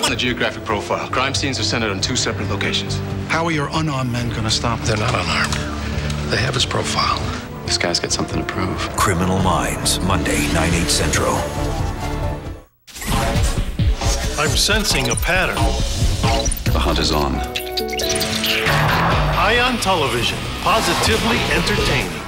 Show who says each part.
Speaker 1: On the geographic profile, crime scenes are centered on 2 separate locations.
Speaker 2: How are your unarmed men gonna stop it?
Speaker 3: They're not unarmed. They have his profile.
Speaker 1: This guy's got something to prove.
Speaker 4: Criminal Minds, Monday, 9/8 Central.
Speaker 5: I'm sensing a pattern.
Speaker 1: The hunt is on.
Speaker 5: Ion Television, positively entertaining.